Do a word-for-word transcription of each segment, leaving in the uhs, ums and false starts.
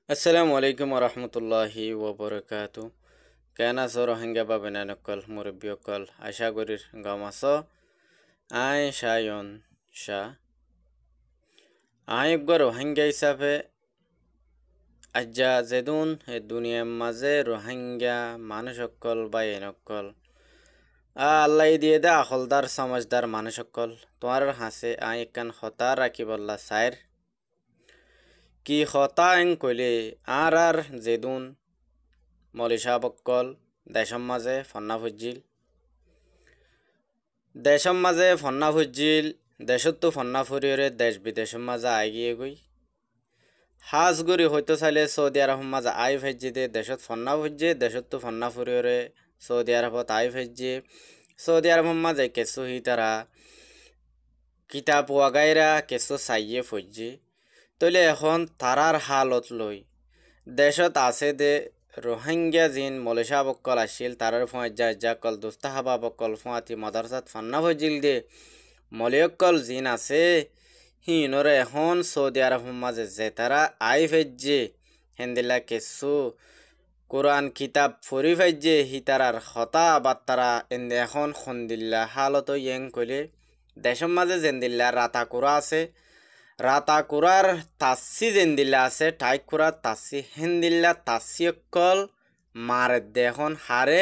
আসসালামু আলাইকুম রহমতুল্লাহি ওবরকাতু। কেন আছো রোহিঙ্গা বা বেনানকল মুরব্বীকল আশা করির গাম আছো। আই শায়ন শাহ আই একবার রোহিঙ্গা হিসাবে আজ্জা যেদুন এ দুনিয়ার মাঝে রোহিঙ্গা মানুষকল বা এনকল আল্লাহ দিয়ে দে আখলদার সমাজদার মানুষকল তোমার হাসে আই একান হতা রাখি বললা সাইর কি হতা এং কইলে আর আর যেদুন মলিশা বক্কল দেশম মাঝে ফন্না ফুজিল দেশম মাঝে ফন্না ফুজিল দেশতো ফন্না ফুরিয়রে দেশ বিদেশের মাঝে আই গিয়ে গই হাজ গুড়ি হইতো চাইলে সৌদি আরব মাঝে আই ভেজি দে দেশত ফন্না ফুজে দেশতো ফন্না ফুরিয়রে সৌদি আরবত আই ভেজি সৌদি আরব মাঝে কেসু হি তারা কিতাব ওয়াগাইরা কেসু চাইয়ে ফুজি তইলে এখন তারার হালত লই দেশত আছে দে রোহিঙ্গা জিন মলেশা বক্কল আসিল তারার ফুঁয়াত যা যা কল দুস্তাহাবা বক্কল ফুঁয়াতি মাদারসাত ফান্না ভজিল দে মলিয়কল জিন আছে হিনরে এখন সৌদি আরব মাঝে যে তারা আই ফেজে হেন্দিলা কেসু কোরআন কিতাব ফরি ফেজে হি তারার হতা বাত্তারা এন্দে এখন খন্দিল্লা হালত ইয়েং কইলে দেশের মাঝে জেন্দিল্লা রাতা কুরা আছে রাতা কুরার তাসি জেন্দিল্লা আছে ঠাই কুরা তাসি হেন্দিল্লা তাসি অকল মারে দেখন হারে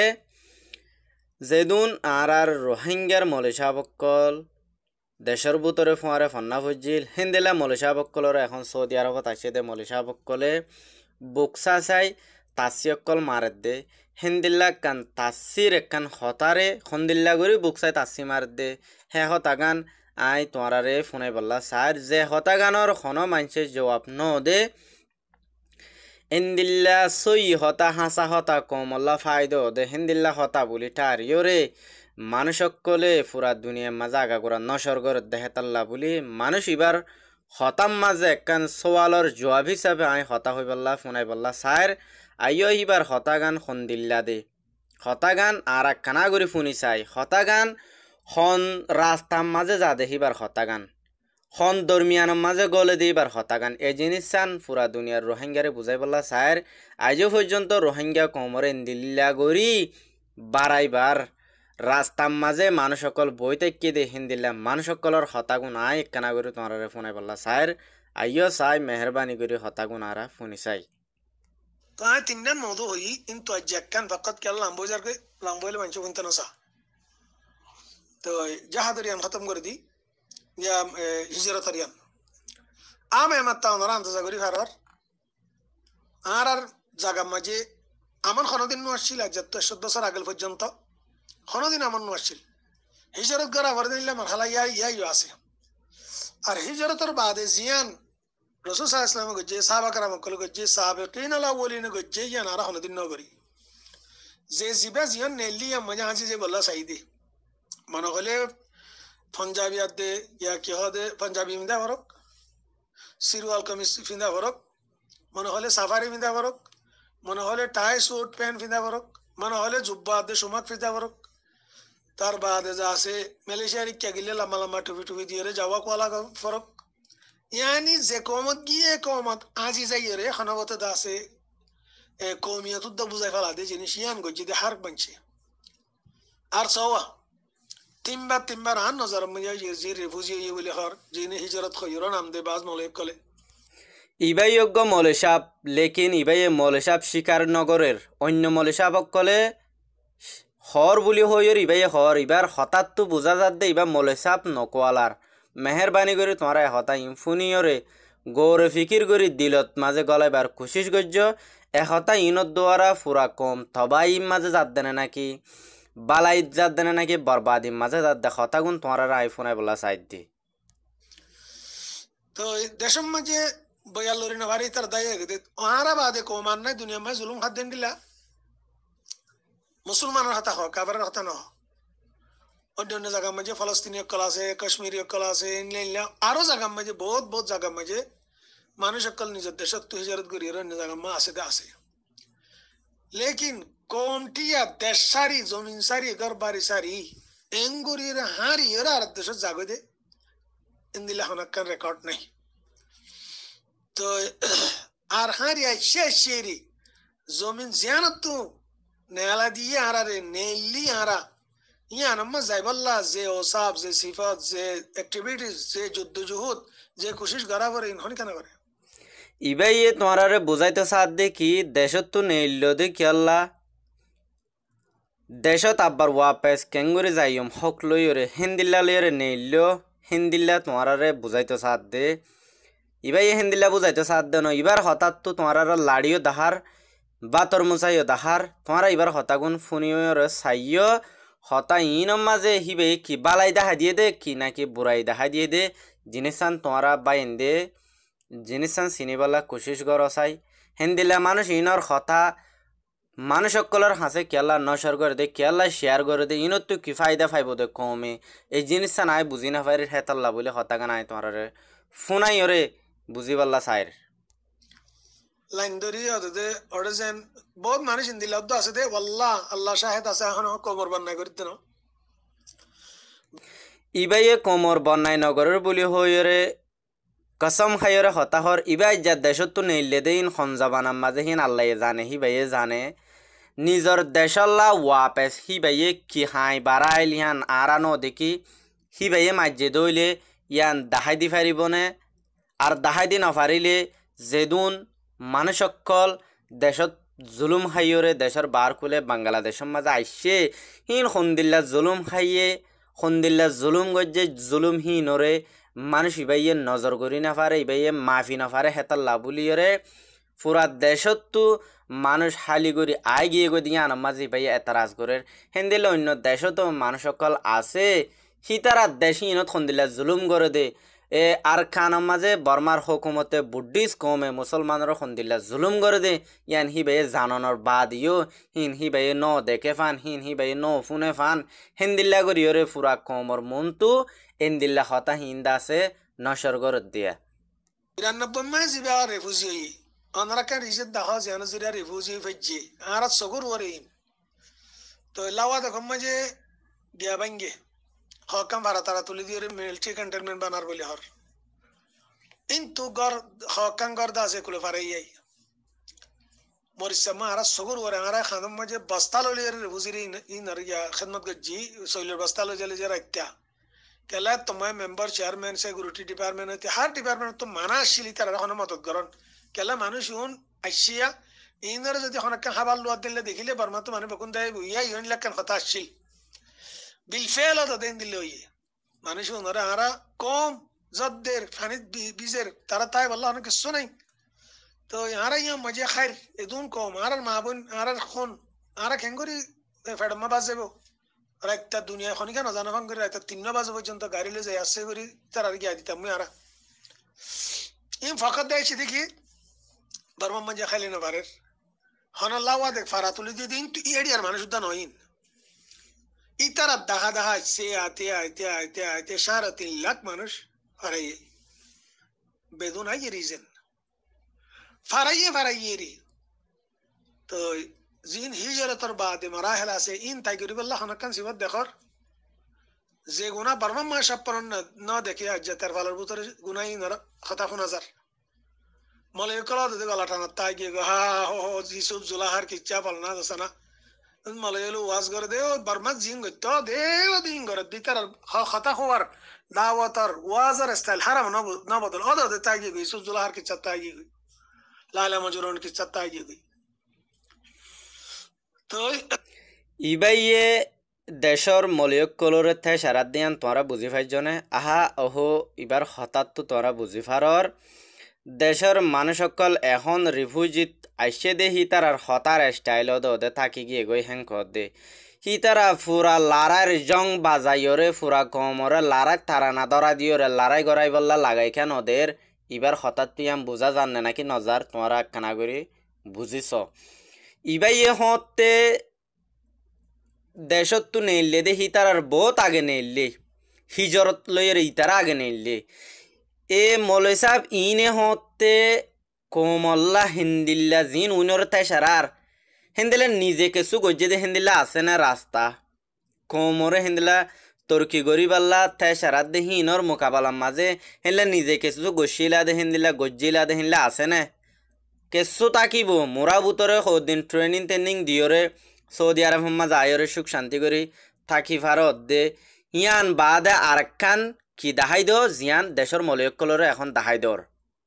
যেদুন আর আর রোহিঙ্গার মলেশা বক্কল দেশের ভিতরে ফুঁয়ারে ফন্না ফুজিল হেন্দিল্লা মলেশা বক্কলর এখন সৌদি আরবত আসে দে মলেশা বক্কলে বুকসা চাই তাসি অকল মারে দে হেন্দিল্লা কান তাসির একান হতারে খন্দিল্লা গরি বুকসাই তাসি মার দে হে হতাগান আই তোমারে ফোনে বললা স্যার যে হতাগানর খন মানুষের জবাব ন দে এন্দিল্লা সই হতা হাসা হতা কমল্লা ফায়দো দে হেন্দিল্লা হতা বলি টারিও রে মানুষকলে পুরা দুনিয়ার মাঝে আগা করা নসর্গর দেহেতাল্লা বলি মানুষ এবার হতাম মাঝে একখান সোয়ালর জবাব হিসাবে আই হতা হই বললা ফোনাই বললা স্যার আইও এবার হতাগান খন্দিল্লা দে হতাগান আর এক কানা করে ফুনি চাই হতাগান খন রাস্তার মাঝে যা দেখিবার হতাগান খন দরমিয়ানের মাঝে গলে দিবার হতাগান এ জিনিস চান পুরা দুনিয়ার রোহিঙ্গারে বুঝাই বললা স্যার আজও পর্যন্ত রোহিঙ্গা কমরে দিল্লা গড়ি বাড়াইবার রাস্তার মাঝে মানুষ সকল বই তেকি দে হিন্দিল্লা মানুষ সকলের হতাগুন আই একখানা করে তোমার ফোনে বললা স্যার আইও চাই মেহরবানি করে হতাগুন আরা ফোনি চাই তো আয় তিনটান মধু হই কিন্তু আজ একখান ফাকাত কেল লাম্বই যার লাম্বইলে মানুষ কিনতে নসা তো জাহাদরিয়ান খতম করে দি ইয়া হিজরতারিয়ান আম এমার তা ওনারা আন্দাজা করি ফারার আর আর জাগা মাঝে আমার কোনোদিন নো আসছিল আজ চোদ্দ বছর আগেল পর্যন্ত কোনোদিন আমার নো আসছিল হিজরত করা ভরে দিলে মারহালা ইয়া ইয়া আছে আর হিজরতের বাদে জিয়ান রসুল সাল্লাল্লাহু আলাইহি ওয়াসাল্লাম গজ্জে সাহাবা کرام কল গজ্জে সাহাবিকিন আলাউলিন গজ্জে ইয়া নারা কোনোদিন ন করি যে জিবা জিয়ান নেলি মজা হাসি যে বল্লা সাইদে মনে হলে পাঞ্জাবি আদে ইয়া কি হদে পাঞ্জাবি মিন্দা ফরক সিরওয়াল কামিজ ফিন্দা ফরক মনে হলে সাফারি ফিন্দা ফরক মনে হলে টাই স্যুট প্যান্ট ফিন্দা ফরক মনে হলে জুব্বা আদে সুমাক ফিন্দা ফরক তার বাদে যা আছে মালয়েশিয়ার ইচ্ছা গিলে লম্বা লম্বা টুপি টুপি দিয়ে যাওয়া কোয়ালা ফরক ইয়ানি যে কমত গিয়ে কমত আজি যাই রে খানাবতে দা আছে কমিয়ত উদ্দা বুঝাই ফেলা দে জিনিস ইয়ান গজ্জি দে হার বানছে আর সওয়া তিনবার তিনবার আন নজর মজা যে রেফুজি ইয়ে বলে হর যিনি হিজরত খয়র নাম দে বাজ মলেক কলে ইবাই যোগ্য মলেশাব লেকিন ইবাই মলেশাব শিকার নগরের অন্য মলেশাব কলে হর বুলি হইর ইবাই হর ইবার হঠাৎ তো বোঝা যাত দে ইবা মলেশাব নকোয়ালার মেহরবানি করে তোমার হতা ইনফুনিয়রে গৌরে ফিকির করি দিলত মাঝে গলাইবার কোশিশ গজ্য এহতা ইনত দোয়ারা ফুরা কম তবাই মাঝে যাত দেনে নাকি বালাই যাত দেনে নাকি বরবাদি মাঝে যাত দে হতাগুন তোমার আইফোনে বলা সাইড দি তো দেশের মাঝে বয়াল্লরি না ভারি তার দায় আরা বাদে কমান নাই দুনিয়া মাঝে জুলুম হাত দেন দিলা মুসলমানের হাতা হোক কাবারের হাতা ন অন্য অন্য জায়গার মাঝে ফলস্তিনি অকল আছে কাশ্মীরি অকল আছে আরো জায়গার মাঝে বহুত বহুত জায়গার মাঝে মানুষ অকল নিজের দেশত তো হিজরত করি অন্য জায়গার মা আছে দে আছে লেকিন কমটিয়া দেশ সারি জমিন সারি ঘর বাড়ি সারি এঙ্গুরির হারি এরা আর দেশত জাগো দে ইন্দিলা হনাক্কান রেকর্ড নাই তো আর হারিয়া শেষ শেরি জমিন জিয়ানত তো নেলা দিয়ে হারারে নেলি হারা ইয়ান আম্মা যাইবাল্লা যে ওসাব যে সিফাত যে অ্যাক্টিভিটিস যে যুদ্ধ জুহুদ যে কোশিশ করা করে ইনহনি কেন করে ইবাই এ তোমারে বুঝাইতে সাথ দে কি দেশত তো নেইল দে কিয়াল্লা দেশত আব্বার ওয়াপেস কেঙ্গুরি যাইম হক লইরে হিন্দিল্লা লইরে নেইল হিন্দিল্লা তোমারে বুঝাইতে সাথ দে ইবাই হিন্দিল্লা বুঝাইতে সাথ দে ন ইবার হঠাৎ তো তোমার লাড়িও দাহার বাতর মুচাইও দাহার তোমারা ইবার হতাগুন ফুনিওর চাইও হতা ইনম মাঝে হিবে কি বালাই দেখা দিয়ে দে কি নাকি বুড়াই দেখা দিয়ে দে জিনিসান তোমারা বাইন দে জিনিসান চিনিবালা কোশিশ কর চাই হিন্দিল্লা মানুষ ইনর হতা মানুষ সকলের হাসে কেলা নসর করে দে কেলা শেয়ার করে দে ইনত তো কি ফায়দা ফাইব দে কমে এই জিনিসটা নাই বুঝি না পারি হেতাল্লা বলে হতাকা নাই তোমার ফোনাই ওরে বুঝি পাল্লা চাইর লাইন ধরি দে ওরে যেন বহুত মানুষ হিন্দি লব্ধ আছে দে ওয়াল্লাহ আল্লাহ শাহেদ আছে এখন কবর বান্না করতে না ইবাইয়ে কমর বন্যায় নগরের বলি হইরে কসম খাইরে হতাহর ইবাই যা দেশত তো নেইলে দেইন খঞ্জাবানার মাঝে হিন আল্লাহ জানে হিবাইয়ে জানে নিজর দেশল্লা ওয়াপেস হিবাইয়ে কি হাই বাড়াইল ইয়ান আরানো দেখি হিবাইয়ে মাঝে দইলে ইয়ান দাহাই দি ফারিবনে আর দাহাই দি নফারিলে যেদুন মানুষকল দেশত জুলুম খাইয়রে দেশের বার খুলে বাংলাদেশের মাঝে আইসে হিন সন্দিল্লা জুলুম খাইয়ে সন্দিল্লা জুলুম গজ্জে জুলুম হিনরে মানুষ ইবাইয়ে নজর করি না পারে ইবাইয়ে মাফি না পারে হেতার লাভুলিয়রে পুরা দেশত তো মানুষ হালি করি আই গিয়ে গই দিয়ে আনার মাঝে ইবাইয়ে এতারাজ করে হেন্দিলে অন্য দেশতো মানুষ সকল আছে হিতারা দেশ ইনত সন্দিল্লা জুলুম করে দে এ আর খানার মাঝে বর্মার হুকুমতে বুদ্ধিস কমে মুসলমানের সন্দিল্লা জুলুম করে দে ইয়ান হি বাই জাননের বাদ ইও হিন হি বাই ন দেখে ফান হিন হি বাই ন ফুনে ফান হেন্দিল্লা করি ওরে ফুরা কমর মনতু এন্দিল্লা হতা হিন্দা আছে নসর করে দিয়া বিরানব্বই মাস জিবা রেফুজি অনারা কেন রিজেট দেখা যেন জিরা রেফুজি ফেজি আর সগুর ওরে তো লাওয়া দেখো মাঝে গিয়া ভাঙ্গে হকাম ভাড়া তারা তুলে দিয়ে মিলিটারি ক্যান্টনমেন্ট বানার বলে হর কিন্তু গর হকাম গর্দা আছে কুলে ফারাই মরিসমা আর সগুর ওরে আর খাদম মাঝে বস্তা ললি রেফুজি ইনার ইয়া খিদমত গজি সইলের বস্তা ললি জলে যে রাখতা কেলা তোমায় মেম্বার চেয়ারম্যান সিকিউরিটি ডিপার্টমেন্ট হইতে হার ডিপার্টমেন্ট তো মানা আসছিলি তারা এখন মদত করন কেলা মানুষ ইউন আসিয়া ইনারে যদি এখন একটা খাবার লোয়া দিলে দেখিলে বর্মা তো মানে বকুন দেয় ইয়া ইউন লাগান কথা আসছিল বিলফেল তো দেন দিলে হইয়ে মানুষ ওনারা আরা কম জদ্দের ফানিত বীজের তারা তাই বললো অনেক কিছু নাই তো আরা ইয়া মজা খাইর এদুন কম আর মা বোন আর খন আর খেঙ্গুরি ফেডমা বাজ যাবো আর একটা দুনিয়া খনিকা নজানা ফোন করে একটা তিন বাজে পর্যন্ত গাড়ি লয়ে যাই আসছে করি তার আর গিয়ে দিতাম মুই আরা ইম ফকত দেয়ছি দেখি বর্মা মজা খাইলে না পারের হন লাওয়া দেখ ফারা তুলে দিয়ে দিন তুই এডিয়ার মানুষ উদ্যান হইন ইতারা দেখা দেখা সে আতে আইতে আইতে আইতে সাড়ে তিন লাখ মানুষ ফারাইয়ে বেদুন আই রিজন ফারাইয়ে ফারাইয়ে রি তো জিন হিজরতর বাদে মারাহেল আছে ইন তাই করি বললা হনকান সিবত দেখর যে গুনা বর্মা মা সাপরন না দেখে আজ তার ভালোর ভিতরে গুনাই নর কথা হাজার মলে কলা দে গলা টানা তাই গিয়ে হা হো হো জিসুফ জুলাহার কিচ্ছা পালনা দসানা মালয়েলো ওয়াজ করে দে বর্মা জিং তো দে ও দিন করে দিতার কথা হওয়ার দাওয়াতর ওয়াজার স্টাইল হারাম না বদল ওদ দে তাই গিয়ে জিসুফ জুলাহার কিচ্ছা তাই গিয়ে লালা মজরুন কিচ্ছা তাই গিয়ে তো ইবাইয়ে দেশর মলিয়ক কলরে থে সারা দিয়ান তোরা বুঝি ফাইজনে আহা ওহো ইবার হঠাৎ তো তোরা বুঝি ফারর দেশের মানুষ সকল এখন রিফিউজিত আইসে দে হিতার আর হতার স্টাইল দে থাকি গিয়ে গই হ্যাং কর দে হিতারা ফুরা লারার জং বাজাইরে ফুরা কমরে লারাই তারানা ধরা দিওরে লারাই গড়াই বললা লাগাই কেন ওদের ইবার হঠাৎ তুই আম বুঝা জানে নাকি নজার তোরা কানা করি বুঝিস ইবাইয়ে হতে দেশত তো নেইলে দে হিতার আর বহুত আগে নেইলে হিজরত লইয়ের ইতারা আগে নেইলে এ মৌলই সাহেব ইনে হতে কোমল্লা হিন্দিল্লা জিন উইনর তাই সারার হিন্দিলা নিজে কিছু গজ্জে দে হিন্দিলা আছে না রাস্তা কোমরে হিন্দিলা তর্কি গরিবাল্লা তাই সারার দে হিনর মোকাবেলার মাঝে হিনলা নিজে কিছু গসিলা দে হিন্দিলা গজ্জিলা দে হিনলা আছে না কেসু তাকিব মোরা বুতরে সদিন ট্রেনিং ট্রেনিং দিয়রে সৌদি আরব হম্মা যায়রে সুখ শান্তি করি থাকি ভারত দে ইয়ান বাদে আরেকখান কি দাহাই দ জিয়ান দেশর মলয়কলরে এখন দাহাই দর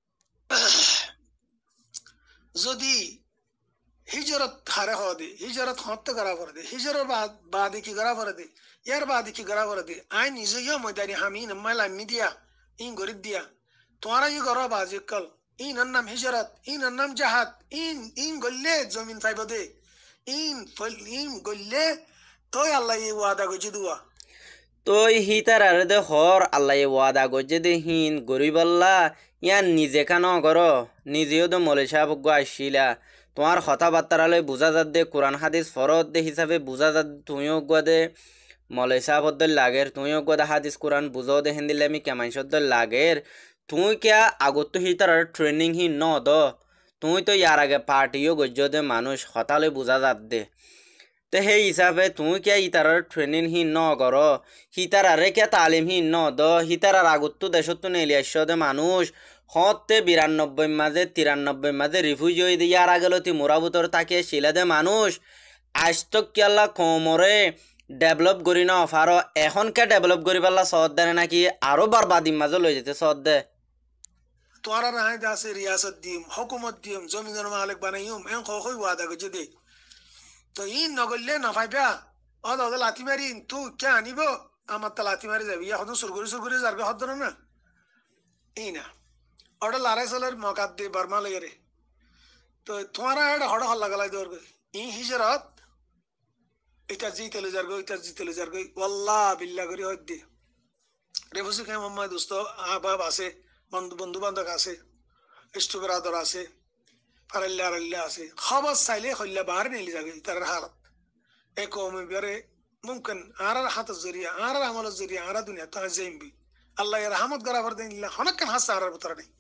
যদি হিজরত হারে হওয়া দে হিজরত হত্য করা করে দে হিজরত বাদে কি করা করে দে ইয়ার বাদে কি করা করে দে আই নিজে ইয়া ময়দানি হামি নম্মাই লামি দিয়া ইন গরিব দিয়া তোমারা ই গরা বাজে কল ইন নাম হিজরত ইন নাম জাহাদ ইন ইন গল্লে জমিন ফাইব দে ইন ইন গল্লে তোই আল্লাহ ই ওয়াদা গজি দুয়া তোই হিতার আরে দে হর আল্লাহ ওয়াদা গজে দে হিন গরিবাল্লা ইয়ান নিজে কান কর নিজেও তো মলে সাহেব আসিলা তোমার কথাবার্তারালয় বুঝা যাত দে কোরআন হাদিস ফরত দে হিসাবে বুঝা যাত তুমিও গুয়া দে মলে সাহেবদ্দ লাগের তুমিও গুয়া দে হাদিস কোরআন বুঝাও দে হিন্দিলে আমি কেমাইশদ্দ লাগের তুই কিয়া আগত তো হিতার ট্রেনিং হি ন দ তুই তো ইয়ার আগে পার্টিও গজ্য দে মানুষ হতালে বুঝা যাত দে তে সেই হিসাবে তুই কিয়া ইতার ট্রেনিং হি ন কর হিতার আরে কিয়া তালিম হি ন দ হিতার আর আগত দেশত নেলি আসছ দে মানুষ হতে বিরানব্বই মাঝে তিরানব্বই মাঝে রিফিউজি হয়ে দিয়ে আর আগেলতি মোরাবুতর তাকে শিলে দে মানুষ আজ তো কিয়াল্লা কমরে ডেভেলপ করি ন ফারো এখনকে ডেভেলপ করি পারলা সদ দে নাকি আরো বারবাদিম মাঝে লই যেতে সদ দে তোমারা রায় দাসে রিয়াসত দিম হুকুমত দিম জমিনের মালিক বানাইম এন কই ওয়াদা গজে দে তো ইন নগললে না পাইবা অদ অদ লাতি মারি তুই কে আনিব আমার তো লাতি মারি যাবি এখন সুরগুরি সুরগুরি যারবে হদ না ই না ওটা লারাই সালের মকাত দে বর্মা লেগে তো তোমারা এটা হড় হল্লা গলাই দৌড় ই হিজরত এটা জিতে লে যারগো এটা জিতে লে যারগো ওয়াল্লাহ বিল্লাহ করি হদ দে রেফুসি কে মোহাম্মদ দোস্ত আহবাব আছে বন্ধু বন্ধু বান্ধব আছে ইষ্ট বিরাদর আছে ফারাল্লা আরাল্লা আছে খবর চাইলে হল্লা বাহার নিলি যাবে তার হালত এ কমে বেরে মুমকিন আর হাতের জরিয়া আর আমলের জরিয়া আর দুনিয়া তো যাইবি আল্লাহ এর রহমত করা ফর দেন হনকান হাসা আর ভিতরে নেই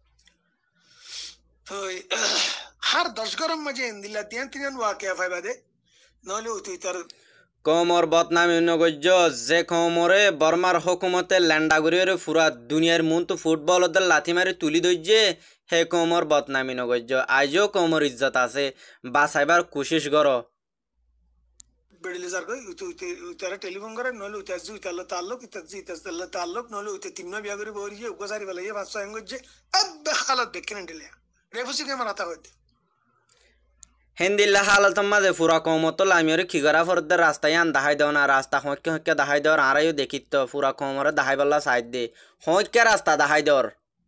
তো হার দশ গরম মাঝে দিল্লা তিন তিন ওয়াকিয়া ফাইবা দে নলে তুই তার কমর বদনামি নগজ্য যে কমরে বর্মার হুকুমতে ল্যান্ডাগুড়িরে ফুরা দুনিয়ার মন তো ফুটবল ওদের লাথি মারি তুলি দইছে হে কমর বদনামি নগজ্য আজও কমর ইজ্জত আছে বাঁচাইবার কোশিশ কর বেড়িলে যার কই তারা টেলিফোন করে নলে উতাজ জি উতাল্লা তাল্লুক ইতাজ জি ইতাজ তাল্লা তাল্লুক নলে উতে তিন বিয়া করে বরিয়ে উপসারি বলে এ ভাষা এঙ্গজে আব হালত দেখেন দিলে রেফুসি কে মারাতা হইতে হেন্দিল্লা হালত মাঝে ফুরা কমত লামিয়রে খিগরা ফরদে রাস্তায় আন দাহাই দেও না রাস্তা হইকে হইকে দাহাই দেওয়ার আরাইও দেখিত ফুরা কমরে দাহাই পাল্লা সাইড দে হইকে রাস্তা দাহাই দেওয়ার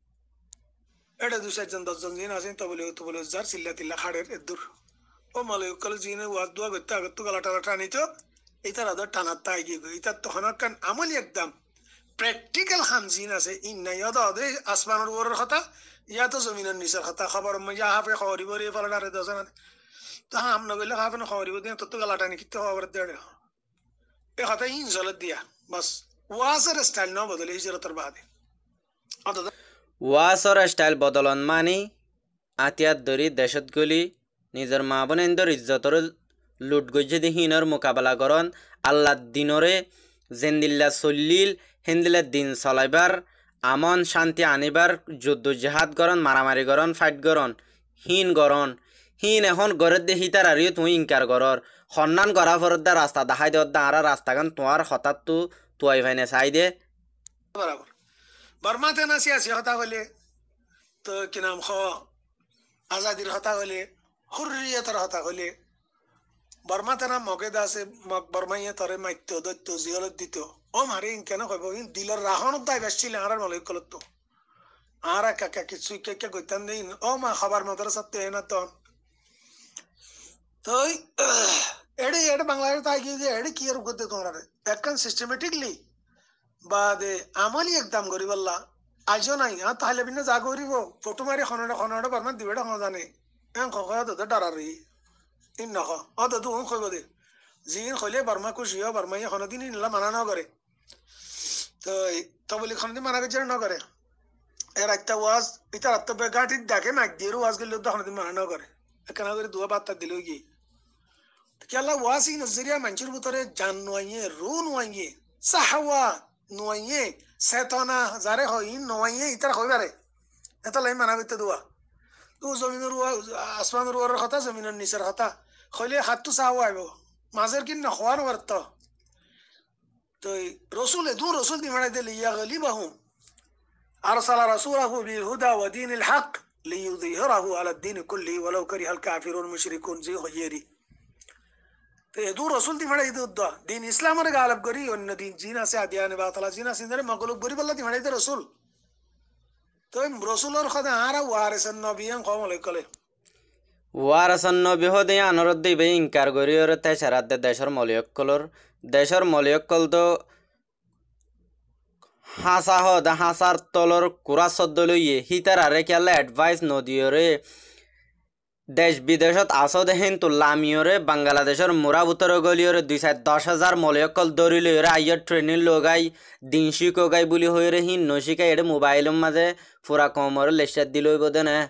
এটা দু চারজন দশজন জিন আছেন তো বলে তো বলে যার চিল্লা তিল্লা খাড়ের এদুর ও মালে কল জিনে ওয়াজ দোয়া করতে আগত গলা টানা টানিত এইটার আদর টানার তাই গিয়ে এইটার তো হনকান আমলি একদম প্র্যাকটিক্যাল হাম জিন আছে ইন নাই অদ অদে আসমানের উপরের কথা ইয়া তো জমিনের নিচের কথা খবর মজা হাফে খবরি বরি ফলাডারে দশন তো হাম নগলে খাবে না খবরি বদি তো গলা টানি কিতে খবর দেড়ে এ কথা ইন জলত দিয়া বাস ওয়াজের স্টাইল ন বদলে হিজরতের বাদে অত ওয়াসর স্টাইল বদলন মানি আতিয়াত দরি দেশত গলি নিজের মা বোনেন্দর ইজ্জতর লুট গজ্জে দি হিনর মোকাবেলা করন আল্লাহ দিনরে জেন্দিল্লা চল্লিল হেন্দিল্লা দিন চলাইবার আমন শান্তি আনিবার যুদ্ধ জেহাদ করন মারামারি করন ফাইট করন হিন করন হিন এখন গড়ের দে হিতার আরিও তুই ইনকার করর সন্ধান করা ফরদ্দা রাস্তা দেখাই দেওয়ার দা আর রাস্তাগান তোমার হঠাৎ তু তুয়াই ভাইনে চাই দে বরাবর বর্মাতে না সিয়াসি হতা হলে তো কি নাম খ আজাদির হতা হলে হুরিয়তের হতা হলে বর্মাতে না মগেদ আছে মগ বর্মাইয়ে তরে মাইত্য দৈত্য জিয়লত দিত ও মারে ইন কেন কইব ইন দিলর রাহনত দাই বেশছিল আর মলক কলত আর কাকা কিছু কে কে কইতান দেই ও মা খবর মাদ্রাসা তে না তো তো এডে এডে বাংলাদেশ তাই কি যে এডে কি আর করতে তোমরা একখান সিস্টেমেটিকলি বাদে আমলি একদম করি বললা আইসো নাই আর তাহলে বিনা যা করিব ফটো মারি খনটা খনটা বর্মান দিবে এটা জানে এন খয়া তো ডারারি ইন নখ অ তো তুই কইব দে জিন কইলে বর্মা খুশি হয় বর্মা এখন দিন নিলা মানা ন করে তো তো বলি খন দিন মানা করে ন করে এর একটা ওয়াজ এটা রাত গাঁটি ডাকে নাক দিয়ে ওয়াজ গেলে তো এখন দিন মানা ন করে এখানে করে দুয়া বার্তা দিল কি কেলা ওয়াজ ই নজরিয়া মানুষের ভিতরে জান নোয়াইয়ে রু নোয়াইয়ে সাহাওয়া নোয়াইয়ে সেতনা যারে হয় নোয়াইয়ে ইতার হইবারে এটা লাই মানা করতে দুয়া ও জমিনের আসমানের ওয়ার কথা জমিনের নিচের কথা হইলে হাতটো চাও আইব মাঝের কিন না হওয়ার অর্থ তো রসুল দু রসুল দি মারাই দিলে ইয়া গলিবাহুম আরসাল রাসূলাহু বিল হুদা ওয়া দীনিল হক লিইয়ুযহিরাহু আলা দ্বীন কুল্লি ওয়ালাউ কারিহাল কাফিরুন মুশরিকুন জি হইয়েরি তো দু রসুল দি মারাই দিদ দিন ইসলামের গালব করি অন্য দিন জিন আছে আদিয়ানে বাতালা জিন আছে ধরে মগলুব করি বল্লা দি মারাই দে রসুল তো রসুলের কথা আর ওয়ারিসন নবিয়ান কমলে কলে ওয়ারাসান নবী হদে আনরদ দিবে ইনকার গরিয়র তে সারাতে দেশর মলিয়কলর দেশর মলিয়কল তো হাসা হদ হাসার তলর কুরা সদ্দ লইয়ে হিতার আরে কেলা অ্যাডভাইস নদিয়রে দেশ বিদেশত আসদ হিন্তু লামিয়রে বাংলাদেশের মুরাবুতর গলিয়রে দুই চার দশ হাজার মলিয়কল দরি লইরে আইয়র ট্রেনিং লগাই দিন শিকাই বুলি হইরে হিন নশিকাই এটা মোবাইলের মাঝে ফুরা কমর লেসার দিলই বোধে না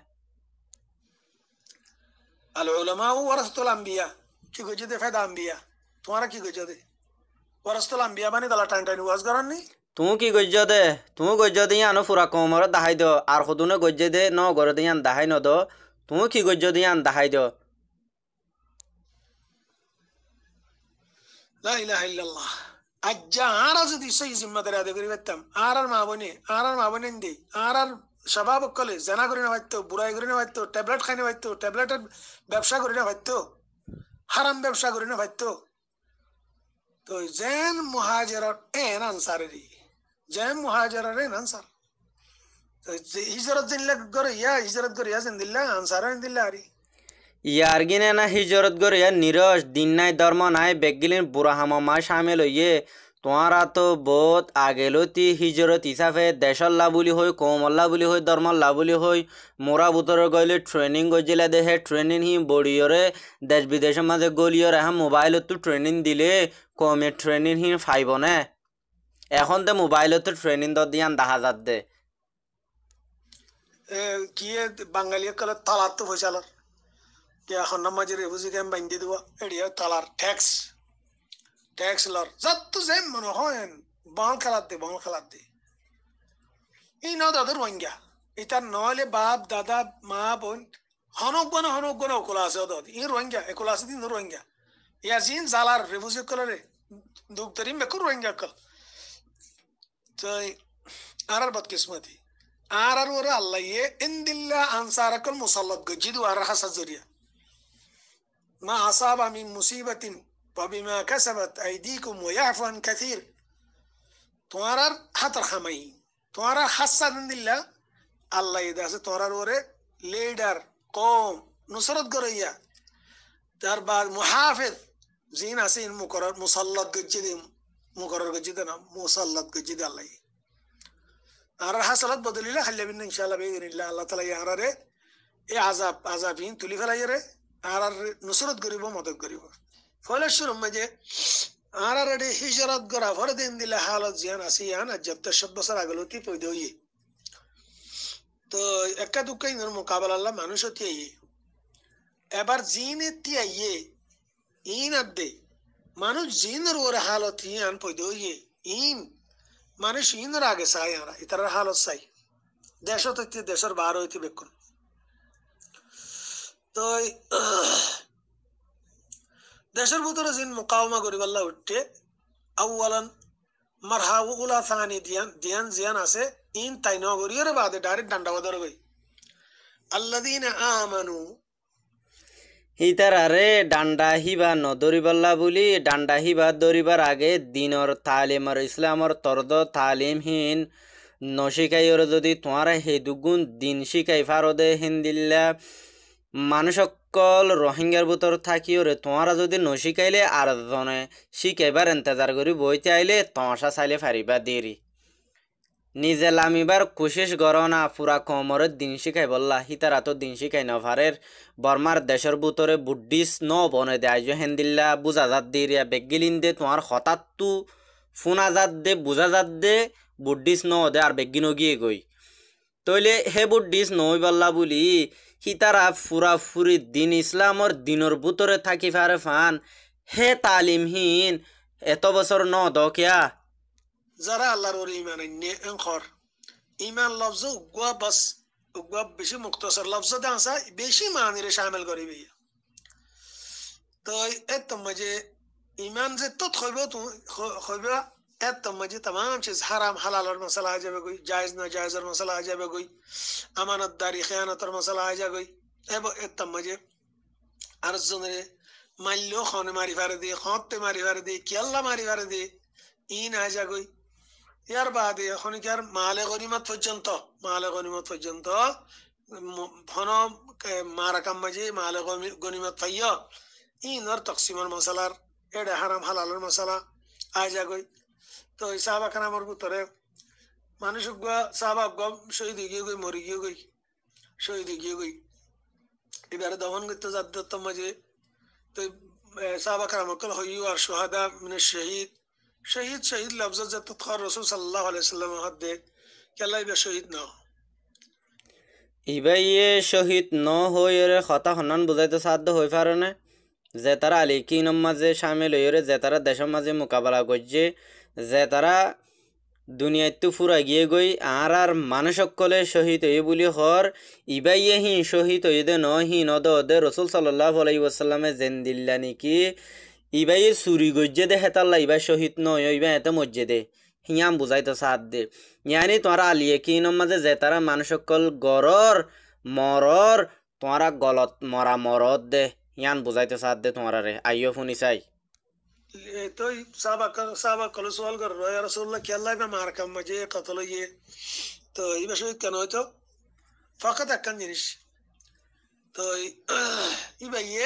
আল উলামা ওয়ারাসাতুল আম্বিয়া কি গজে দে ফায়দা আম্বিয়া তোমারা কি গজে দে ওয়ারাসাতুল আম্বিয়া মানে দালা টাইম টাইম ওয়াজ করাননি তুই কি গজ্য দে তুই গজ্য দিয়ে আনো ফুরা কমর দাহাই দ আর সদুনে গজ্য দে ন গরে দিয়ে দাহাই ন দ তুই কি গজ্য দিয়ে আন দাহাই দ লা ইলাহা ইল্লাল্লাহ আজ্জা আর যদি সেই জিম্মাদারি আদায় করি পারতাম আর আর মা বনে আর আর মা বনে দে আর আর স্বভাব কলে জানা করে না পারতো বুড়াই করে না পারতো ট্যাবলেট খাই না পারতো ট্যাবলেটের ব্যবসা করে না পারতো হারাম ব্যবসা করে না পারতো তো জেন মুহাজির এন আনসারি জেন মুহাজির এন আনসার তো হিজরত দিল্লা করে ইয়া হিজরত করে ইয়া জিন্দিল্লা আনসার দিল্লা আরি ইয়ার গিনে না হিজরত গরে ইয়া নিরস দিন নাই ধর্ম নাই বেগিলিন বুড়া হামা সামিল হইয়ে তোমারা তো বহুত আগেলতি হিজরত হিসাবে দেশল্লা বুলি হই কমল্লা বুলি হই ধর্মল্লা বুলি হই মোরা বুতর গইলে ট্রেনিং গজিলা দেহে ট্রেনিং হি বড়িয়রে দেশ বিদেশের মাঝে গলিয়রে হ্যাঁ মোবাইলত তো ট্রেনিং দিলে কমে ট্রেনিং হি ফাইব না এখন তো মোবাইলত ট্রেনিং দ দিয়ান দেখা যাত দে কি বাঙালি কলে তালার তো ফসালার কে এখন নামাজের বুঝি কেম বাইন্দে দেওয়া এড়িয়া তালার ট্যাক্স ট্যাক্স লর যত যেম মনে হয় বাল খেলার দে বাল খেলার দে এই ন দাদুর রোহিঙ্গা এটার নহলে বাপ দাদা মা বোন হনক বনে হনক বনে অকলা আছে দাদ ই রোহিঙ্গা একলা আছে দিন রোহিঙ্গা ইয়া জিন জালার রেফুজি কলরে দুক তরিম বেকু রোহিঙ্গা কল তো আর আর বদকিসমতি আর আর ওরা আল্লাহ ইয়ে ইন্দিল্লা আনসারাকল মুসাল্লাত গজিদু আর হাসা জরিয়া মা আসাবা মিন মুসিবাতিন وبما كسبت أيديكم ويعفو عن كثير توارر حتر خمي توارر حسن الله الله يداس توارر وره ليدر قوم نصرت قرية در بعد محافظ زين أسين مقرر مسلط قجد مقرر قجد مسلط قجد الله أرى حصلت بدل الله خلي بينا إن شاء الله بإذن الله الله تعالى يعرره إيه عذاب عذابين تولي فلا يره أرى نصرت قريبه مدد قريبه ফলেশ্বর মাঝে আর আর হিজরত করা ভরে দিন দিলে হালত জিয়ান আসি ইয়ান আর যত সব বছর আগলতি পয়দে হইয়ে তো একা দুঃখ ইনের মোকাবেলা আল্লাহ মানুষ হতে আইয়ে এবার জিন এতি আইয়ে ইন আদে মানুষ জিনের ওর হালত ইয়ান পয়দে হইয়ে ইন মানুষ ইনের আগে চাই আমরা ইতার হালত চাই দেশ হইতে দেশের বার হইতে বেকুন তো দেশের ভিতরে জিন মুকাওমা করি আল্লাহ উঠে আউয়ালান মারহাউ উলা থানি দিয়ান দিয়ান জিয়ান আছে ইন তাই নগরিয়র বাদে ডাইরেক্ট ডান্ডা বদর গই আল্লাযিনা আমানু হিতার আরে ডান্ডা হিবা নদরিবাল্লা বুলি ডান্ডা হিবা দরিবার আগে দিনর তালিমর ইসলামর তরদ তালিমহীন নশিকাইর যদি তোমারা হে দুগুণ দিন শিকাই ফারদে হিন্দিল্লা মানুষকল রোহিঙ্গার ভিতর থাকিওরে তোমারা যদি নশিকাইলে আর জনে শিকাইবার এন্তেজার করি বইতে আইলে তমাশা চাইলে ফারিবা দেরি নিজে লামিবার কোশিশ করো না পুরা কমরের দিন শিখাই বললা হিতারা তো দিন শিখাই নভারের বর্মার দেশের ভিতরে বুদ্ধিস ন বনে দে আইজ হেন্দিল্লা বুঝা যাত দিয়া বেগিলিন দে তোমার হঠাৎ তু ফুনা যাত দে বুঝা যাত দে বুদ্ধিস ন দে আর বেগিন গিয়ে গই তইলে হে বুদ্ধিস নই বললা বলি হিতারা ফুরা ফুরি দিন ইসলামর দিনর ভিতরে থাকি ফারে ফান হে তালিমহীন এত বছর ন দকিয়া যারা আল্লাহর ওর ইমান আইনে এনখর ইমান লফজ উগুয়া বাস উগবা বেশি মুক্তসর লফজ দাসা বেশি মানিরে শামিল করিবে তো এত মজে ইমান যে তো হইব তো হইব এত মজে तमाम चीज হারাম হালালের মশলা আ যাবে কই জায়েজ না জায়েজের মশলা আ যাবে কই আমানতদারি খেয়ানতের মশলা আ যাবে এব এত মজে আর জনে মাল্য খানে মারি ফারে দি খাতে মারি ফারে দি কি আল্লাহ মারি ফারে দি ইন আ যা কই ইয়ার বাদে এখন কি আর মালে গনিমত পর্যন্ত মালে গনিমত পর্যন্ত ফন মারাকাম মাঝে মালে গনিমত পাইয়া ইনর তকসিমর মশলার এটা হারাম হালালের মশলা আ যা কই তো সাহাবা খানামর ভিতরে মানুষ সাহাবা গম শহীদ গিয়ে গই মরি গিয়ে গই শহীদ গিয়ে গই এবারে দমন করতে যাদ্দত মাঝে তো সাহাবা খানামর কল হইয়ু আর সুহাদা মানে শহীদ শহীদ শহীদ লফজ যত থর রাসূল সাল্লাল্লাহু আলাইহি সাল্লাম হাদে কেলাই বে শহীদ না ইবাইয়ে শহীদ ন হইরে কথা হনন বুঝাইতে সাধ্য হই পারে না যে তারা আলী কিনম মাঝে সামিল হইরে যে তারা দেশের মাঝে মোকাবেলা করছে যে তারা দুনিয়াতে ফুরা গিয়ে গই আর আর মানুষ সকলে শহীদ হয়ে বলি হর ইবাইয়ে হি শহীদ হয়ে দে ন হি নদ দে রসুল সাল্লাল্লাহু আলাইহি ওয়াসাল্লামে জেন দিল্লা নাকি ইবাইয়ে চুরি গজ্জে দে হেতাল্লা ইবাই শহীদ নয় ইবাই এতে মজ্জে দে হিয়াম বুঝাইতো সাথ দে ইয়ানি তোরা আলিয়ে কিনম মাঝে যে তারা মানুষ সকল গরর মরর তোরা গলত মরা মরদ দে ইয়ান বুঝাইতো সাথ দে তোরা রে আইও শুনি চাই তো সাহাবা সাহাবা কল সওয়াল কর ইয়া রাসূলুল্লাহ কি আল্লাহ বে মারকাম মাঝে কতল ইয়ে তো এই বিষয় কেন হইতো ফাকাত একখান জিনিস তো ইবাইয়ে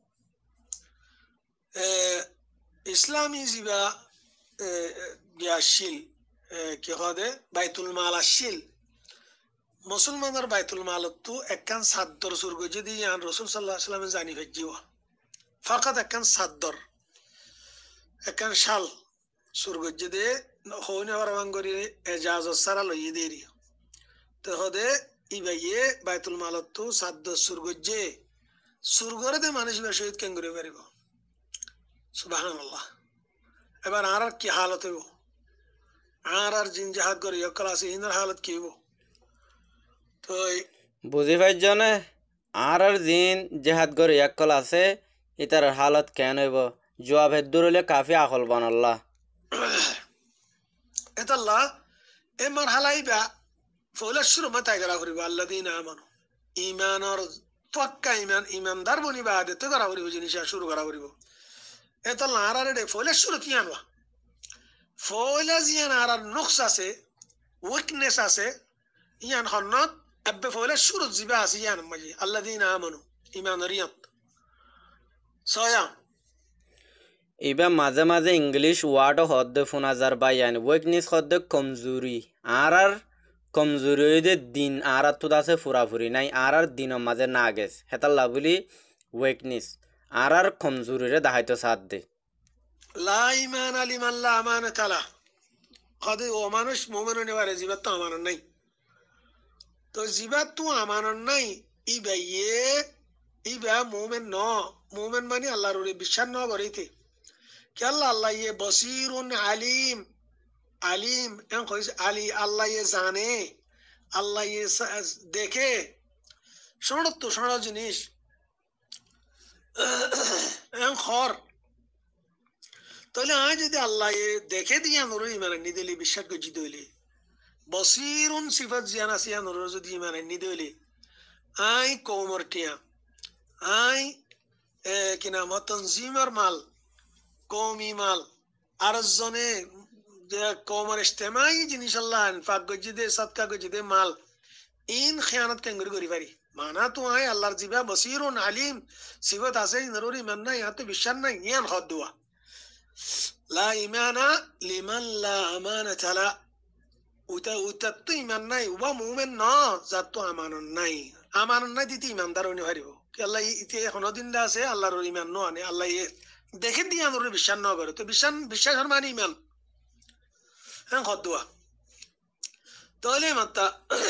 ইসলামী জিবা গিয়াশিল কি হদে বাইতুল মাল আসিল মুসলমানের বাইতুল মালতো একখান সাদ্দর সুরগ যদি ইয়ান রাসূল সাল্লাল্লাহু আলাইহি ওয়াসাল্লাম জানি ভেজিও ফাকাত একখান সাদ্দর একখান শাল সুরগ যদি হইনে বরবান করি এজাজত সারা লইয়ে দেরি তো হদে ইবাইয়ে বাইতুল মালতো সাদ্দর সুরগ যে সুরগরে দে মানুষ বা শহীদ কেন করে পারিব সুবহানাল্লাহ এবার আর কি হালত হইব আর আর জিন জাহাদ করে অকল আছে ইনার হালত কি হইব তো বুঝি পাইছ না আর আর জিন জাহাদ করে অকল আছে ইতার হালত কেন হইব জবাব হেদুর হইলে কাফি আকল বানাল্লাহ এতাল্লাহ এ মারহালাই বা ফৌলা শুরু মাথায় করা করিব আল্লাযীনা আমানু ঈমানর পাক্কা ঈমান ঈমানদার বনিবা আদত করা করিব জিনিস শুরু করা করিব এতাল্লাহ আর আর ফৌলা শুরু কি আনবা ফৌলা জিয়ান আর আর নকশ আছে উইকনেস আছে ইয়ান হন্নত আব্বে ফৌলা শুরু জিবা আছে ইয়ান মাজি আল্লাযীনা আমানু ঈমানরিয়াত সয়া ইবা মাঝে মাঝে ইংলিশ ওয়ার্ড হদ্দে ফোনা যার বাইয়ান ওয়েকনেস হদ্দে কমজোরি আর আর কমজোরি দে দিন আর আর তো আছে ফুরাফুরি নাই আর আর দিনের মাঝে না গেছ হেতাল্লা বলি ওয়েকনেস আর আর কমজোরি রে দাহাইতো সাথ দে লা ঈমান লিমান লা আমানাত লা কদে ও মানুষ মুমিন নেবারে জিবাত তো আমানত নাই তো জিবাত তো আমানত নাই ইবাইয়ে ইবা মুমিন ন মুমিন মানে আল্লাহর উপরে বিশ্বাস ন করিতে কি আল্লাহ আল্লাহ ইয়ে বসিরুন আলিম আলিম এন কইছে আলী আল্লাহ ইয়ে জানে আল্লাহ ইয়ে দেখে শোনো তো শোনো জিনিস এন খর তাহলে আজ যদি আল্লাহ ইয়ে দেখে দিয়া নর ইমান নি দিলি বিশ্বাস গজি দইলে বসিরুন সিফাত জিয়ান আসিয়া নর যদি ইমান নি দইলে আই কওমর টিয়া আই কি নাম তনজিমার মাল কৌমি মাল আর জনে কৌমার ইজতেমাই জিনিস আল্লাহ ইনফাক গজি দে সদকা গজি দে মাল ইন খেয়ানত কেন করি পারি মানা তো আই আল্লাহর জিবা বসিরুন আলিম সিফাত আছে নরুরি মান নাই হাতে বিশ্বাস নাই ইয়ান হদ দুয়া লা ইমানা লিমান লা আমানাতা লা উতা উতা তো ইমান নাই ওয়া মুমিন না জাত তো আমানত নাই আমানত নাই দিতে ইমানদার হইনি পারিব আল্লাহ ইতে এখনো দিন আছে আল্লাহর ইমান ন আনে আল্লাহ দেখে দিয়ে আনোর বিশ্বাস ন করে তো বিশ্বাস বিশ্বাসের মানে ইমান হ্যাঁ খদুয়া তাহলে মাত্তা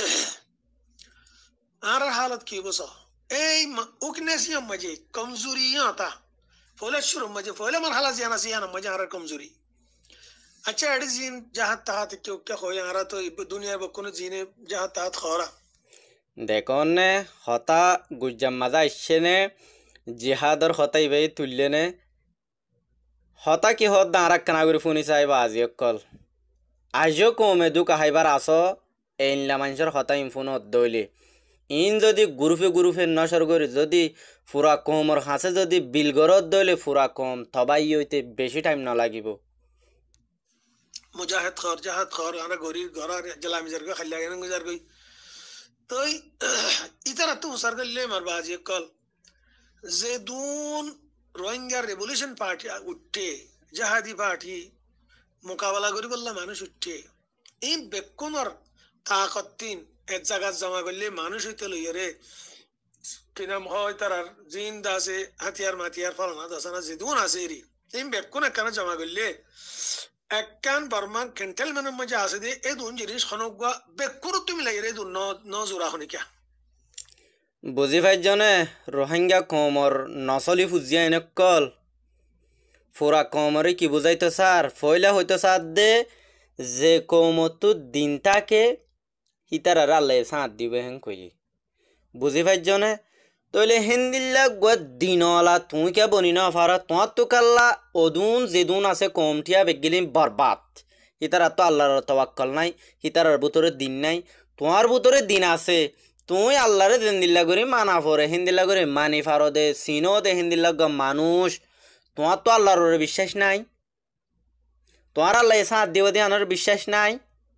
আর হালত কি বস এই উকনেসিয়াম মাঝে কমজোরি আতা ফলে শুরু মাঝে ফলে আমার হালা জিয়ানা সিয়ানা মাঝে আর কমজোরি আচ্ছা এটি জিন জাহাত তাহাত কেউ কে হয় আর তো দুনিয়ার কোনো জিনে জাহাত তাহাত খরা দেখনে হতা গুজ্জাম মাজা ইসেনে জিহাদর হতা ইবাই তুললেনে হতা কি হত দাঁড়া কানাগুরি ফুনি চাইবা আজি অকল আজিও কমে দুক আহাইবার আস এইনলা মানুষের হতা ইমফোন দইলে ইন যদি গুরুফে গুরুফে নসর করে যদি ফুরা কমর হাসে যদি বিলগরত দইলে ফুরা কম তবাই হইতে বেশি টাইম না লাগিব মুজাহিদ খর জাহাদ খর আরা গরি গরা জলামি জরগ খাল্লা গেন গুজার গই তই ইতারা তো উসার গলে মার বাজি কল যে দুন রোহিঙ্গা রেভলিউশন পার্টি উঠে জাহাদি পার্টি মোকাবেলা করি বললা মানুষ উঠে এই বেকুনর তাকতিন এক জায়গা জমা করলে মানুষ হইতে লইয়ারে কিনাম হয় তারার জিন্দ আছে হাতিয়ার মাতিয়ার ফলনা দশানা যেদুন আছে এরি এই বেকুন একখানা জমা করলে একখান বর্মান কেন্টেল মেনের মধ্যে আছে দিয়ে এই দুন জিনিস খনকা বেকুর তুমি লাগে রে দুন ন জোড়া খনিকা বুঝি পাইজনে রোহিঙ্গা কমর নচলি ফুজিয়া এনেকল ফুরা কমরে কি বুঝাইতো স্যার ফয়লা হইতো স্যার দে যে কৌমতো দিন তাকে হিতার আর আল্লাহ সাঁত দিবে হেন কই বুঝি পাইজনে তইলে হিন্দিল্লা গো দিনলা তুই কে বনি না ফারা তোমার তো কাল্লা অদুন যেদুন আছে কমটিয়া বেগিলি বরবাদ হিতার তো আল্লাহর তাওয়াক্কাল নাই হিতার ভিতরে দিন নাই তোমার ভিতরে দিন আছে তুই আল্লাহরে হিন্দিল্লা করে মানা ফরে হিন্দিল্লা করে মানি ফারো দে সিনো দে হিন্দিল্লা গ মানুষ তোমার তো আল্লাহর বিশ্বাস নাই তোমার আল্লাহ সাঁত দিব দিয়ে আনার বিশ্বাস নাই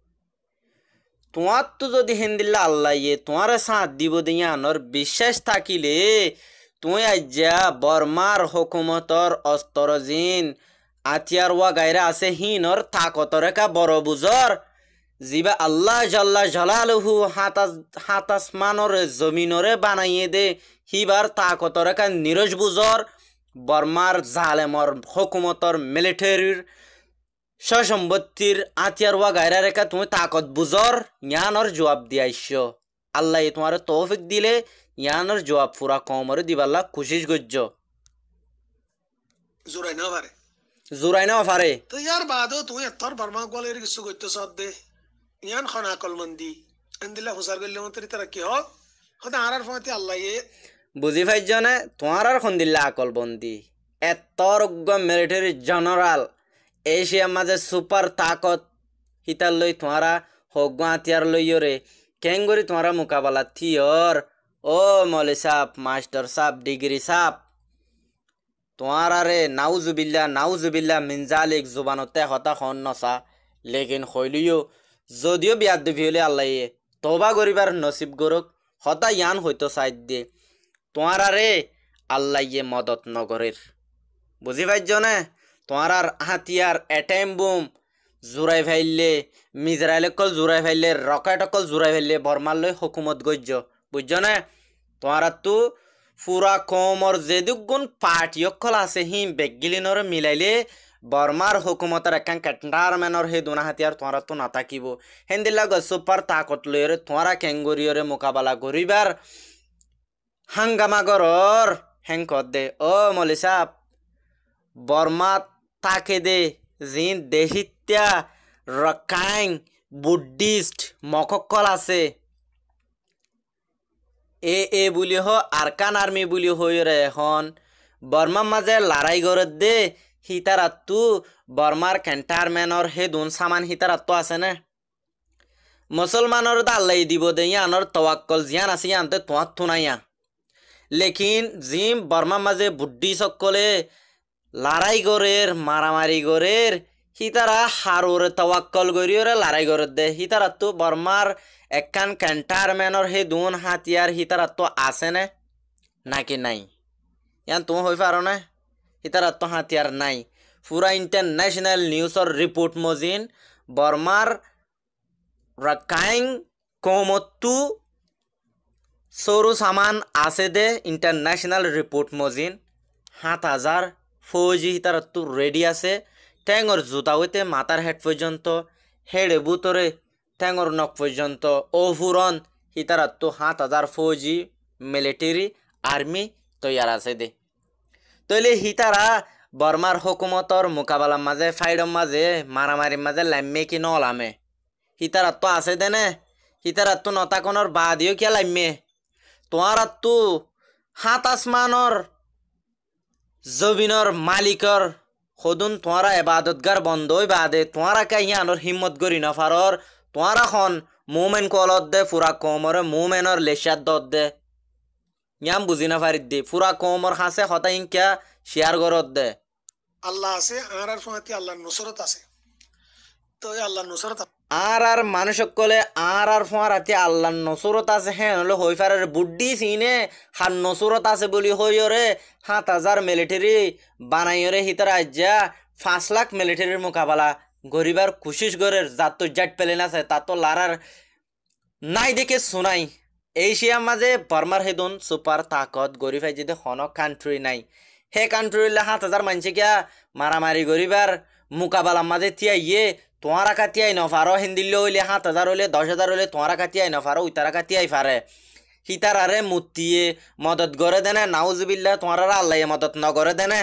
তোমার তো যদি হিন্দিল্লা আল্লাহ ইয়ে তোমার সাঁত দিব দিয়ে আনার বিশ্বাস থাকিলে তুই আজ্জা বর্মার হুকুমতর অস্তর জিন আতিয়ার ওয়া গায়রা আছে হিনর তাকতরে কা বড় বুজর জিবা আল্লাহ জাল্লা জালালহু হাতাস হাতাসমানর জমিনরে বানাইয়ে দে হিবার তাকতরে কা নিরজ বুজর বর্মার জালেমর হুকুমতর মিলিটারির সসম্পত্তির আতিয়ার ওয়া গায়রা রেখা তুমি তাকত বুজর ইয়ানর জবাব দিয়াইছ আল্লাহ তোমার তৌফিক দিলে ইয়ানর জবাব পুরা কমরে দিবাল্লা খুশিস গজ্জ জোরাই না পারে জোরাই না পারে তো ইয়ার বাদও তুই এতর বর্মা গলের কিছু করতে সদ দে ইয়ান খনা কলমন্দি আন্দিল্লা হুসার গল্লে মন্তরি তারা কি হোক হতে আরার ফমাতি আল্লাহ এ বুঝি পাইজনে তোমার আর খন্দিল্লা আকল বন্দি এতর মিলিটারি জেনারেল এশিয়ার মাঝে সুপার তাকত হিতার লই তোমারা হগ্গ হাতিয়ার লইয়রে কেঙ্গরি তোমারা মোকাবেলা থিয়র ও মলে সাপ মাস্টার সাপ ডিগ্রি সাপ তোমার আরে নাউজুবিল্লা নাউজুবিল্লা মিনজালিক জুবানতে হতা খন নসা লেকিন হইলিও যদিও বিয়াদ দিবি হলে আল্লাহ তবা করিবার নসিব গরক হতা ইয়ান হইতো সাইড দিয়ে তোমার আরে আল্লাহ মদত নগরের বুঝি পাইছ না তোমার আর হাতিয়ার অ্যাটেম বুম জোরাই ফাইলে মিজরাইলে কল জোরাই ফাইলে রকেট অকল জোরাই ফাইলে বর্মার লই হুকুমত গজ্য বুঝছ না তোমার তো ফুরা কমর যেদুক গুণ পার্টি অকল আছে হি বেগিলিনর মিলাইলে বর্মার হুকুমতের একান কেটার মেনর হে দুনা হাতিয়ার তোমার তো নাথাকিব হেন্দিল্লা গ সুপার তাকত লইরে তোমারা কেঙ্গরিয়রে মোকাবেলা করিবার হাঙ্গামা গরর হেঙ্কত দে ও মলিসাপ বর্মা তাকে দে জিন দেশিত্যা রকাইং বুদ্ধিস্ট মককল আছে এ এ বুলি হ আরকান আর্মি বুলি হইরে এখন বর্মার মাঝে লড়াই করে দে হিতারাত্তু বর্মার ক্যান্টারম্যানর হে দুন সামান হিতারাত্তু আছে না মুসলমানর দাল্লাই দিব দে ইয়ানর তওয়াক্কল জিয়ান আছে ইয়ানতে তোমার থুনাইয়া লেকিন জিম বর্মার মাঝে বুদ্ধি সকলে লড়াই গরের মারামারি গরের হিতারা হারুর তওয়াক্কল গরিয়রে লড়াই গরের দে হিতারা তো বর্মার একখান ক্যান্টারম্যানর হে দুন হাতিয়ার হিতারা তো আছে না নাকি নাই ইয়ান তুমি হই পারো না হিতারা তো হাতিয়ার নাই পুরা ইন্টারন্যাশনাল নিউজর রিপোর্ট মজিন বর্মার রাকাইং কৌমত্তু সরু সামান আছে দে ইন্টারন্যাশনাল রিপোর্ট মজিন সাত হাজার ফৌজি হিতার তো রেডি আছে ট্যাঙর জুতা হইতে মাথার হেড পর্যন্ত হেডে বুতরে ট্যাঙর নখ পর্যন্ত ওভুরন হিতার তো সাত হাজার ফৌজি মিলিটারি আর্মি তৈয়ার আছে দে তইলে হিতারা বর্মার হুকুমতর মোকাবেলার মাঝে ফাইডর মাঝে মারামারির মাঝে লাম্মে কি নলামে হিতারা তো আছে দে নে হিতার আত্তু নতাকনর বাদিও কিয়া লাইমে তোমার আত্তু হাত আসমানর জবিনর মালিকর সদুন তোমারা এবাদতগার বন্ধই বাদে তোমারা কে ইয়ানোর হিম্মত গরি নফারর তোমারা খন মুমেন কলত দে ফুরা কমরে মুমেনর লেশাদ দত দে ইয়াম বুঝি না ফারিদ দি ফুরা কমর হাসে হতা ইনকা শেয়ার গরত দে আল্লাহ আছে আর আর ফোনাতি আল্লাহর নুসরত আছে তো এই আল্লাহর নুসরত আর আর মানুষ সকলে আর আর ফোয়ারাতে আল্লাহর নসরত আছে হ্যাঁ হলো হই ফারের বুড্ডি সিনে হার নসরত আছে বলি হইরে সাত হাজার মিলিটারি বানাইরে হিতার আজ্জা পাঁচ লাখ মিলিটারির মোকাবেলা গরিবার কুশিস গরের যাত তো জাট পেলেন আছে তা তো লারার নাই দেখে শুনাই এশিয়ার মাঝে বর্মার হেদুন সুপার তাকত গরিব হয় যদি হন কান্ট্রি নাই হে কান্ট্রি সাত হাজার মানছে কিয়া মারামারি গরিবার মোকাবেলার মাঝে তিয়া ইয়ে তোমারা কাতিয়াই নফারো হিন্দিল্য হইলে সাত হাজার হইলে দশ হাজার হইলে তোমারা কাতিয়াই নফারো উইতারা কাতিয়াই ফারে হিতারারে মুতিয়ে মদত করে দেনে নাউজবিল্লা তোমারা আল্লাহ মদত নগরে দেনে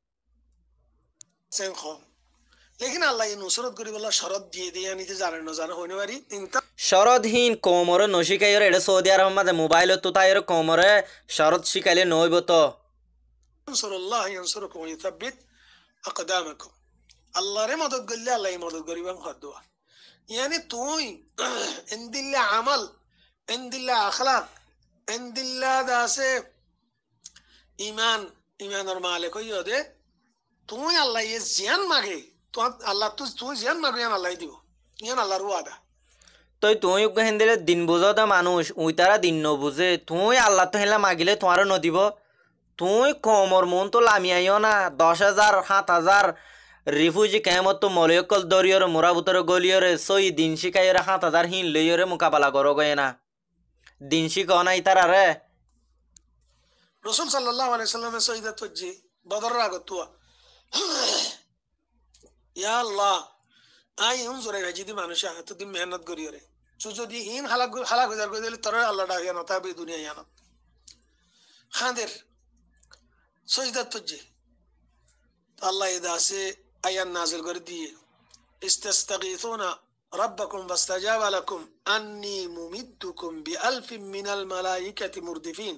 সেন খ লেকিন আল্লাহ এই নুসরত করি বলা শরৎ দিয়ে দিয়ে নিতে জানেন না জানো হইনে পারি তিনটা শরৎহীন কোমরে নশিকাইরে এটা সৌদি আরব মাঝে মোবাইল তো তাইর কোমরে শরৎ শিখাইলে নইব তো আনসুরুল্লাহ ইয়ানসুরুকুম ওয়া ইউসাব্বিত আকদামাকুম আল্লাহরে মদত করলে আল্লাহ মদত করিবেন হদুয়া ইয়ানি তুই ইনদিল্লা আমাল ইনদিল্লা আখলাক ইনদিল্লা দাসে ইমান ইমানের মালিক হইও দে তুই আল্লাহ এ জিয়ান মাগে তো আল্লাহ তুই তুই জিয়ান মাগে ইয়ান আল্লাহ দিব ইয়ান আল্লাহর ওয়াদা তুই তুই হেন্দিলে দিন বুঝতে মানুষ উই তারা দিন নবুঝে তুই আল্লাহ তো হেলা মাগিলে তোমারও নদিব তুই কমর মন তো লামিয়াইও না দশ হাজার সাত হাজার রিফিউজি কেমত তো মলয়কল দরিয়রে মোরাবুতরে গলিয়রে সই দিন শিকাইরে সাত হাজার হিন লইয়রে মোকাবেলা করো গয়ে না দিন শিখাও না ইতারা রে রসুল সাল্লাল্লাহু আলাইহি সাল্লামের সহিদা তজ্জি বদরের আগত তুয়া ইয়া আল্লাহ আই হুন জোরে যদি মানুষ এতদিন মেহনত করিয়রে তো যদি হিন হালাক হালাক হাজার করে দিলে তোর আল্লাহ ডাকিয়া না তাবে দুনিয়া ইয়ানত হাদের সহিদা তজ্জি আল্লাহ এদা আছে আয়ান নাজিল করে দিয়ে ইস্তাস্তাগীথুনা রাব্বাকুম ফাস্তাজাবা লাকুম আন্নী মুমিদ্দুকুম বিআলফিন মিনাল মালাইকাতি মুরদিফিন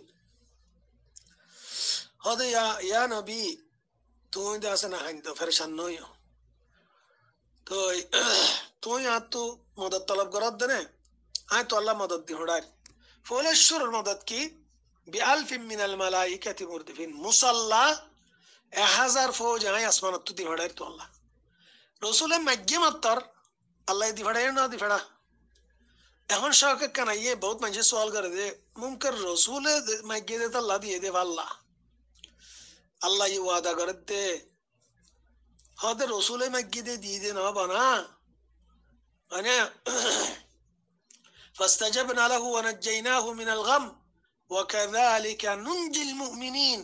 হদে ইয়া ইয়া নবী তুই দাসে না হাইন তো ফেরেশান নইও তো তুই আর তো মদত তলব করত দেনে আয় তো আল্লাহ মদত দি হড়ার ফলেশ্বর মদত কি বিআলফিন মিনাল মালাইকাতি মুরদিফিন মুসাল্লা এক হাজার ফৌজ আয় আসমানত দি হড়ার তো আল্লাহ রসুলের মাগ্যে মাত্তার আল্লাহ দি ফেড়াই না দি ফেড়া এখন শখে কানাইয়ে বহুত মানুষ সওয়াল করে দে মুমকিন রসুলে মাগ্যে দে আল্লাহ দিয়ে দে আল্লাহ আল্লাহ ই ওয়াদা করে দে হতে রসুলে মাগ্যে দে দিয়ে দে না বানা মানে فاستجبنا له ونجيناه من الغم وكذلك ننجي المؤمنين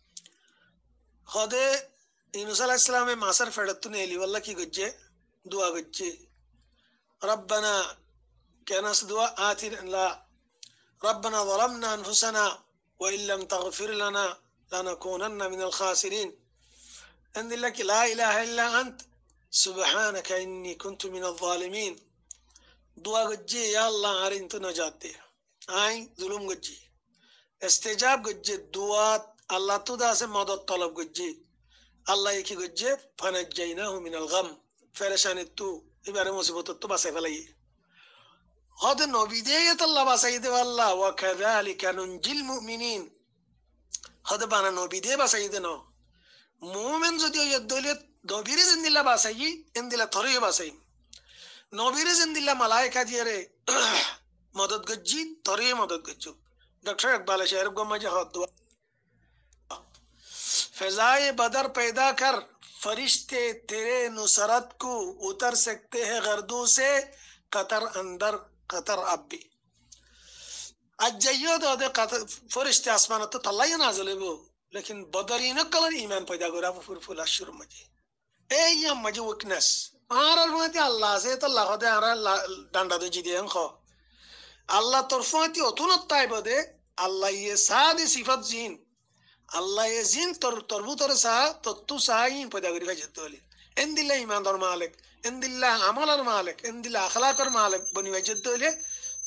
হতে ইউনূস আলাইহিস সালামে মাসার ফেরত নেলি ওয়াল্লাহ কি গজ্জে দোয়া গজ্জে রব্বানা কেনাস দোয়া আতিনা ربنا ظلمنا أنفسنا وإن لم تغفر لنا لنكونن من الخاسرين عند لك لا إله إلا أنت سبحانك إني كنت من الظالمين دعاء گجي يا الله عارين تو نجات دے آئیں ظلم گجي استجاب گجي دعاء الله تو دا سے مدد طلب گجي الله يكي گجي فنجيناه من الغم فرشان تو ইবারে মুসিবত তো বাঁচাই ফেলাই হদ নবী দিয়ে তো আল্লাহ বাঁচাই দে আল্লাহ ওয়া কাযালিকা নুনজিল মুমিনিন হদ বানা নবী দিয়ে বাঁচাই দে ন মুমিন যদি ওই দলে নবীরে জিন্দিল্লাহ বাঁচাই ইন্দিলা থরে বাঁচাই নবীরে জিন্দিল্লাহ মালায়েকা দিয়ে রে মদদ গজ্জি থরে মদদ গজ্জু ডॉक्टर इकबाल शहर गम में हद फजाए बदर पैदा कर फरिश्ते तेरे नुसरत को उतर सकते हैं गर्दों से कतर अंदर कतर अब भी अज्जयो दो दे कतर फरिश्ते आसमान तो तल्ला नाज़िल हो लेकिन बदरी न कलर ईमान पैदा करा वो फुल फुल शुरू मजे ए ये मजे वीकनेस आर मते अल्लाह से तो अल्लाह दे आर डंडा दे जी दे खो अल्लाह तरफाती अतुन ताइब दे अल्लाह ये सादी सिफत जीन अल्लाह ये जीन तर तरबूतर सा तत्तु साइन पैदा करी फजत वाली इंदिल्ला ईमान दर मालिक इंदिल्ला अमल और मालिक इंदिल्ला अखलाक और मालिक बनी वजत वाले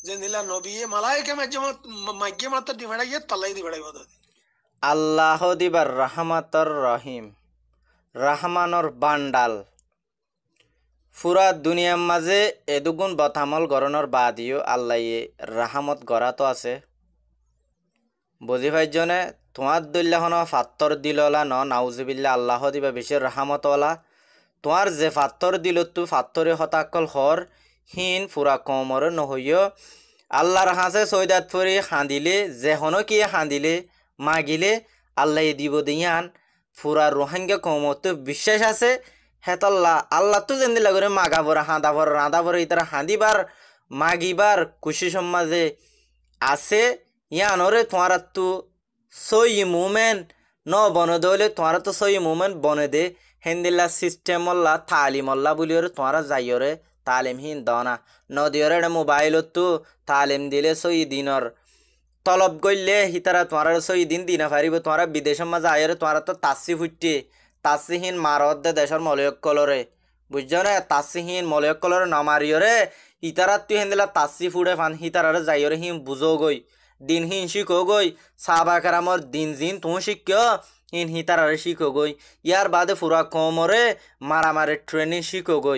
যে নিলা নবী মালাইকা মাজ্জে মাজ্জে মাত্র দি ভেড়াইয়ে পাল্লাই দি ভেড়াই বদ আল্লাহ দিবার রাহমাতর রহিম রাহমানর বান্ডাল ফুরা দুনিয়ার মাঝে এদুগুণ বথামল গরণর বাদিও আল্লাহ রাহামত গড়াতো আছে বুঝি ভাইজনে তোমার দল্যাহন ফাত্তর দিললা ন নাউজুবিল্লা আল্লাহ দিবা বেশি রাহামতওয়ালা তোমার যে ফাত্তর দিল তু ফাত্তরে হতাকল হর হিন ফুরা কমর নহইয় আল্লাহর হাসে সৈদাত ফুরি হাঁদিলে যে হন কি হাঁদিলে মাগিলে আল্লাহ দিব দিয়ান ফুরা রোহিঙ্গা কমত বিশ্বাস আছে হেতল্লা আল্লাহ তো যেন দিলা করে মাগা ভরা হাঁদা ভর রাঁধা ভর ইতারা হাঁদিবার মাগিবার খুশি সমাজে আছে ইয়ানরে তোমার তো সই মুমেন্ট ন বন দলে তোমার তো সই মুমেন্ট বনে দে হেন্দিল্লা সিস্টেমল্লা তালিমল্লা বলি ওরে তোমার যাইরে তালিমহীন দনা নদীরে মোবাইল তো তালিম দিলে সই দিনর তলব গইলে হিতারা তোমার সই দিন দিনা ফারিব তোমার বিদেশের মাঝে আয়রে তোমার তো তাসি ফুটে তাসিহীন মারদ দে দেশের মলয়ক কলরে বুঝছো না তাসিহীন মলয়ক কলরে নমারিয়রে ইতারা তুই হেন্দিলা তাসি ফুড়ে ফান হিতারারে যাইরে হিম বুঝো গই দিন হিন শিখো গই সাবা কারামর দিন জিন তুই শিখ হিন হিতারারে শিখো গই ইয়ার বাদে ফুরা কমরে মারামারে ট্রেনিং শিখো গই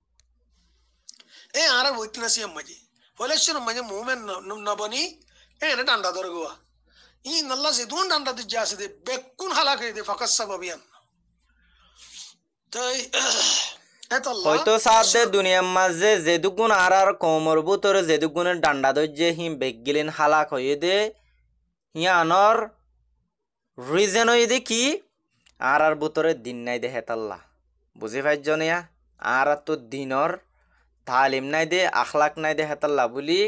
এ আর বইতনাসি আম্মাজি ফলেশ্বর মাঝে মুমেন নবনি এ এনে ডান্ডা ধরে গোয়া ই নল্লা সে দুন ডান্ডা দি যাসে দে বেকুন হালাকে দে ফাকাস সাবাবিয়ান তাই হয়তো সাথে দুনিয়ার মাঝে যেদুগুণ আর আর কমর ভিতরে যেদুগুণের ডান্ডা ধৈর্যে হিম বেগগিলেন হালাক হয়ে দে হিয়ানর রিজন হয়ে দে কি আর আর ভিতরে দিন নাই দে হেতাল্লা বুঝি পাইজনিয়া আর আর তো দিনর তালিম নাই দে আখলাক নাই দে হেতাল্লা বলি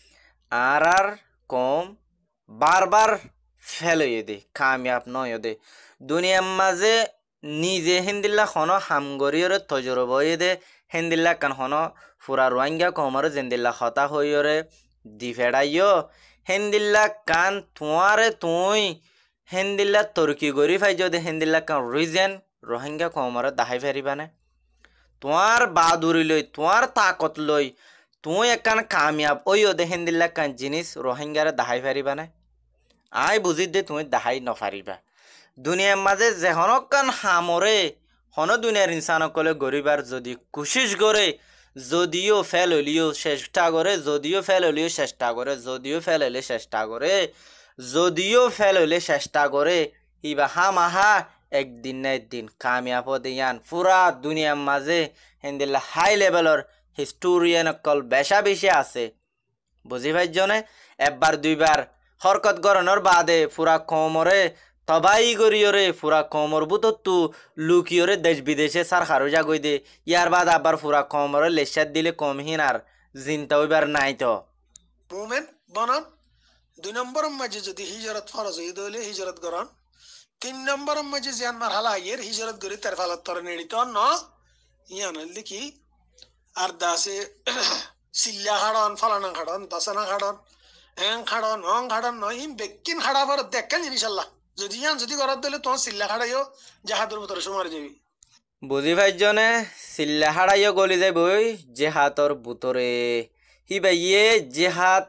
আর আর কম বারবার ফেল হয়ে দে কামিয়াব নয় দে দুনিয়ার মাঝে নিজে হিন্দিল্লা খনো হামগরিয়রে তজরব হয়ে দে হিন্দিল্লা কান খনো ফুরা রোহিঙ্গা কমর জিন্দিল্লা খতা হইরে দি ফেড়াইও হিন্দিল্লা কান তোমারে তুই হিন্দিল্লা তর্কি গরি ফাই যদি হিন্দিল্লা কান রিজেন রোহিঙ্গা কমর দাহাই ফেরিবানে তোমার বাদুরি লই তোমার তাকত লই তুই একান কামিয়াব ওই দে হিন্দিল্লা কান জিনিস রোহিঙ্গারে দাহাই ফেরিবানে আই বুঝি দে তুমি দাহাই নফারিবা দুনিয়ার মাঝে যে হনকান হামরে হন দুনিয়ার ইনসানকলে গরিবার যদি কুশিস করে যদিও ফেল হলিও চেষ্টা করে যদিও ফেল হলিও চেষ্টা করে যদিও ফেল হলে চেষ্টা করে যদিও ফেল হলে চেষ্টা করে ইবা হামাহা একদিন না একদিন কামিয়াব দিয়ান পুরা দুনিয়ার মাঝে হেন্দিল্লা হাই লেভেলর হিস্টোরিয়ান অকল বেশা বেশি আছে বুঝি পাইজনে একবার দুইবার হরকত গরণর বাদে পুরা কমরে তবাই গরিয়রে পুরা কমর বুতত্তু লুকিয়রে দেশ বিদেশে সার খারো জাগই দে ইয়ার বাদ আবার পুরা কমরে লেসার দিলে কমহীন আর জিনতা হইবার নাই তো মুমেন বনান দুই নম্বর মাঝে যদি হিজরত ফরজ হয়ে দইলে হিজরত গরন তিন নম্বর মাঝে জিয়ান মার হালা আইয়ের হিজরত গরি তার ফালত তরে নেড়িত ন ইয়ান লিখি আর দাসে সিল্লা খাড়ন ফলানা খাড়ন দশনা খাড়ন এং খাড়ন অং খাড়ন ন ইম বেকিন খাড়াবার দেখেন ইনশাল্লাহ যদি ইয়ান যদি গরত দিলে তোমার সিল্লা খাড়াইও জাহাদুর ভিতরে সুমার যাবি বুঝি পাইজনে সিল্লা হাড়াইও গলি যাবই জেহাতর বুতরে হি ভাইয়ে জেহাত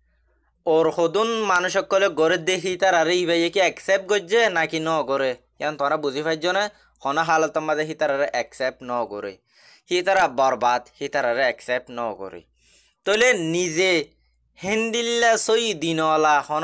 ওর সদুন মানুষ সকলে গড়ে দেখি তার আরে ই ভাইয়ে কি অ্যাকসেপ্ট করছে নাকি ন করে ইয়ান তোরা বুঝি পাইজনে হনা হালত মাঝে হি তার অ্যাকসেপ্ট ন করে হি তারা বরবাদ হি তার অ্যাকসেপ্ট ন করে তলে নিজে হিন্দিল্লা সই দিনওয়ালা হন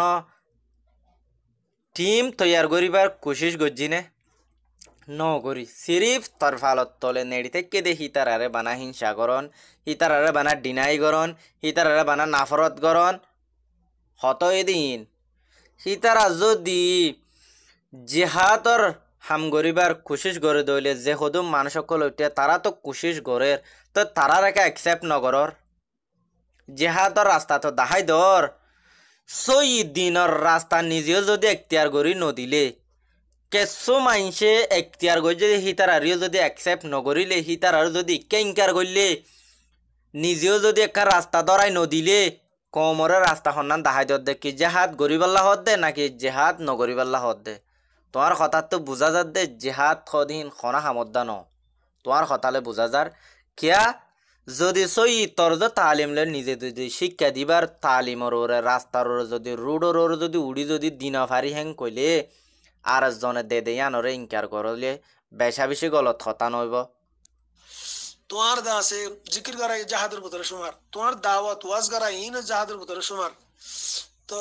টিম তৈয়ার করিবার কোশিশ করছিনে ন করি সিরিফ তোর ফালত তলে নেড়ি থেকে দে হিতারারে বানা হিংসা করন হিতারারে বানা ডিনাই করন হিতারারে বানা নাফরত করন হত এদিন হিতারা যদি জেহাতর হাম গরিবার কোশিশ করে দইলে যে সদুম মানুষ সকল উঠে তারা তো কোশিশ করে তো তারা রেখে অ্যাকসেপ্ট নগরর জেহাতর রাস্তা তো দাহাই দর সই দিনের রাস্তা নিজেও যদি এখতিয়ার করি নদিলে কেসু মাইনসে এখতিয়ার কৰি যদি হিতারারিও যদি অ্যাকসেপ্ট নকরিলে হিতারার যদি কেঙ্কার করলে নিজেও যদি একটা রাস্তা ধরাই নদিলে কমরে রাস্তা সন্ধান দাহাই দর দে কি জেহাদ গরিবাল্লা হত দে নাকি জেহাদ নগরিবাল্লা হত দে তোমার কথা তো বুঝা যার দে জেহাদ সদিন খনা সামর্দা ন তোমার কথালে বুঝা যার কিয়া যদি সই তরজ তালিমলে নিজে যদি শিক্ষা দিবার তালিমর ওরে রাস্তার ওরে যদি রোডর ওরে যদি উড়ি যদি দিনা ফারি হ্যাং কইলে আর জনে দে দে আনরে ইনকার করলে বেশা বেশি গলত কথা নইব। তোমার দা আছে জিকির করা জাহাদের ভিতরে সুমার, তোমার দাওয়াত ওয়াজ করা ইন জাহাদের ভিতরে সুমার। তো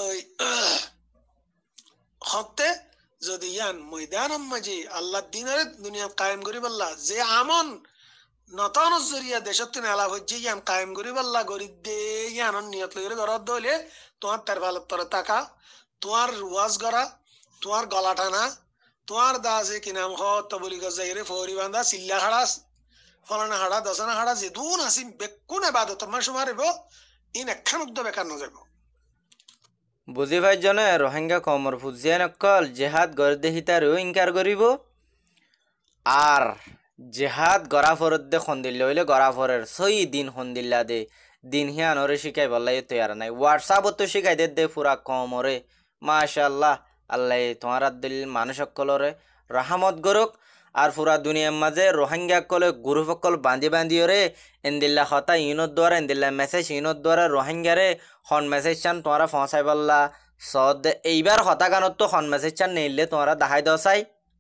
হতে যদি ইয়ান ময়দান মাঝে আল্লাহ দিনের দুনিয়া কায়েম করি বললা যে আমন নতন জরিয়া দেশত নেলা হচ্ছে ইয়ান কায়েম করি বললা গরি দে ইয়ান নিয়ত লইরে ঘর দইলে তোমার তার ভালো তর টাকা তোমার ওয়াজ করা তোমার গলা টানা তোমার দা আছে কি নাম হত বলি গজাইরে ফৌরি বান্ধা চিল্লা হাড়াস ফলানা হাড়া দশনা হাড়া যে দুন আসি বেকুন এবাদত তোমার সময় রেব ইন একখান উদ্দ বেকার ন যাব। বুঝি ভাই জনে রোহিঙ্গা কমর ফুজিয়ান অকল জেহাদ গড় দেহিতারও ইনকার করিব আর জেহাদ গড়া ফরত দে খন্দিল্লা হইলে গড়া ফরের সই দিন খন্দিল্লা দে দিন হিয়ানরে শিখাই বললাই তৈয়ার নাই হোয়াটসঅ্যাপত তো শিখাই দে দে পুরা কমরে মাশাআল্লাহ আল্লাহ তোমার দিল মানুষ সকলরে রাহমত গরক আর পুরা দুনিয়ার মাঝে রোহিঙ্গা কলে গুরুসকল বান্ধি বান্ধি রে এন্দিল্লা হতা ইনোর দ্বারা এন্দিল্লা মেসেজ ইনোর দ্বারা রোহিঙ্গারে হন মেসেজ চান তোমরা ফসাই বললা সদ এইবার হতা গানত তো হন মেসেজ চান নেইলে তোমরা দেখাই দসাই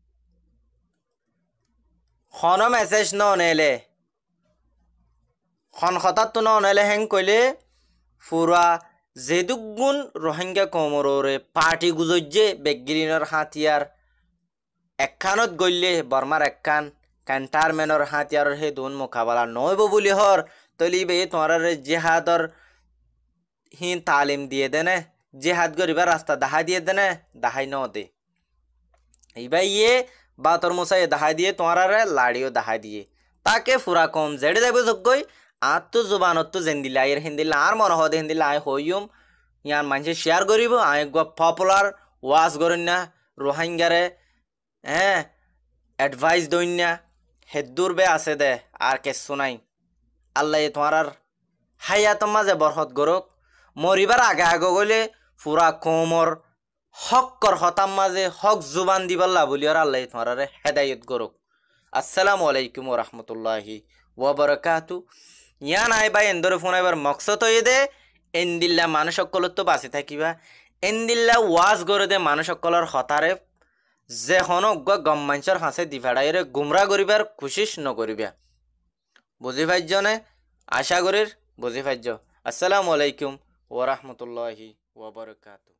হন মেসেজ ন নেলে হন হঠাৎ তো ন নেলে হেং কইলে পুরা যেদুগুণ রোহিঙ্গা কমরে পার্টি গুজে বেগিরিনের হাতিয়ার একখানত গইলে বর্মার একখান ক্যান্টারম্যানের হাতিয়ারের হে দুন মোকাবেলা নইব বলি হর তলিবে তোমার জেহাদর হিন তালিম দিয়ে দেনে জেহাদ গরিবার রাস্তা দাহাই দিয়ে দেনে দাহাই ন দে এইবার ইয়ে বাতর মশাই দাহাই দিয়ে তোমার লাড়িও দাহাই দিয়ে তাকে ফুরা কম জেড়ে যাবে যোগ্যই আর তো জোবানত তো জেন্দিলা এর হিন্দিলা আর মনে হদে হিন্দিলা আয় হইম ইয়ার মানুষে শেয়ার করিব আয় পপুলার ওয়াজ করেন না রোহিঙ্গারে হ্যাঁ অ্যাডভাইস দইন না হেদুর বে আছে দে আর কেসু নাই আল্লাহ তোমার হাইয়াত মাঝে বরহত গরক মরিবার আগে আগে গলে পুরা কোমর হকর হতাম মাঝে হক জুবান দিবাল্লা বলি আর আল্লাহ তোমার হেদায়ত গরক। আসসালামু আলাইকুম রহমতুল্লাহি ওয়াবারাকাতু। ইয়ান আই বাই এন্দরে ফোন আইবার মকসদ হয়ে দে এন্দিল্লা মানুষ সকলত তো বাঁচি থাকিবা এন্দিল্লা ওয়াজ করে দে মানুষ সকলের হতারে যে হন গম মানুষের হাসে দিভাড়াইরে গুমরা করিবার কোশিশ নকরিবা বুঝি ভাইজনে আশা করির বুঝি ভাইজ। আসসালামু আলাইকুম ওয়া রাহমাতুল্লাহি ওয়া বারাকাতুহু।